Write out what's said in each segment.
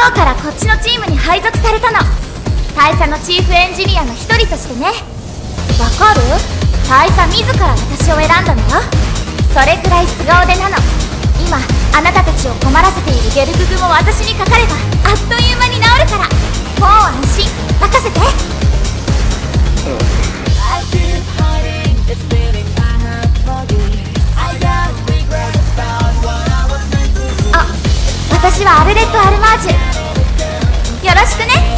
今日からこっちのチームに配属されたの。大佐のチーフエンジニアの一人としてね。わかる？大佐自ら私を選んだのよ。それくらい素顔でなの。今あなたたちを困らせているゲルググも私にかかればあっという間に治るから、もう安心任せて。あ、私はアルレット・アルマージュ。よろしくね。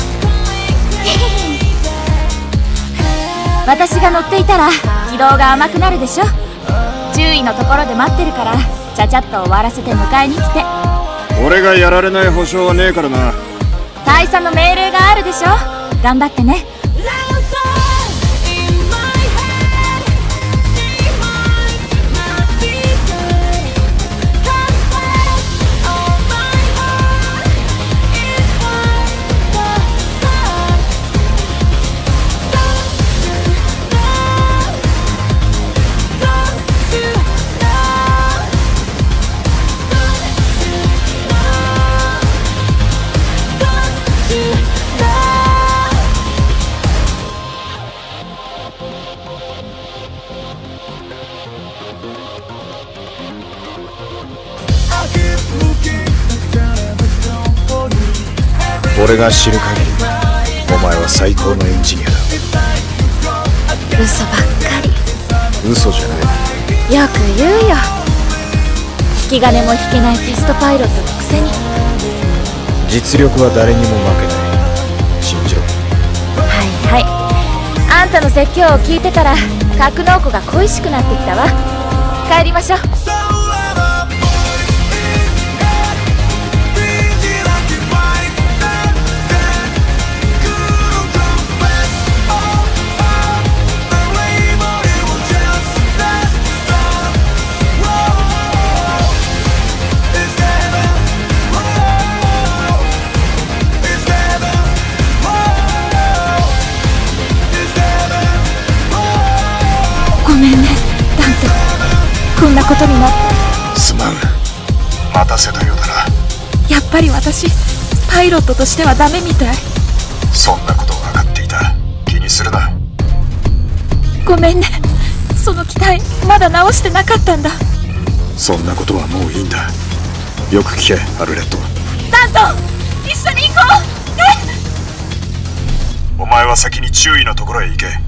私が乗っていたら軌道が甘くなるでしょ。注意のところで待ってるから、ちゃちゃっと終わらせて迎えに来て。 俺がやられない保証はねえからな。 大佐の命令があるでしょ。頑張ってね。 俺が知る限りお前は最高のエンジニアだ。 嘘ばっかり。 嘘じゃない。 よく言うよ。引き金も引けないテストパイロットのくせに。 実力は誰にも負けない。信じろ。 はいはい。あんたの説教を聞いてたら格納庫が恋しくなってきたわ。帰りましょう。ごめんね、ダント。こんなことになって。 すまん。待たせたようだな。 やっぱり私パイロットとしてはダメみたい。 そんなこと分かっていた。気にするな。 ごめんね、その機体まだ直してなかったんだ。 そんなことはもういいんだ。よく聞け、アルレット。 ダント、一緒に行こうね。 お前は先に注意のところへ行け。